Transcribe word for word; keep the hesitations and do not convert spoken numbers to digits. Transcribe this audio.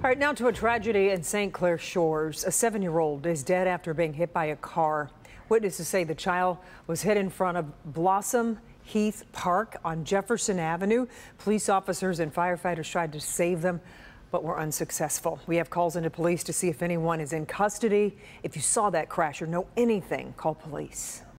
All right, now to a tragedy in Saint Clair Shores. A seven-year-old is dead after being hit by a car. Witnesses say the child was hit in front of Blossom Heath Park on Jefferson Avenue. Police officers and firefighters tried to save them, but were unsuccessful. We have calls into police to see if anyone is in custody. If you saw that crash or know anything, call police.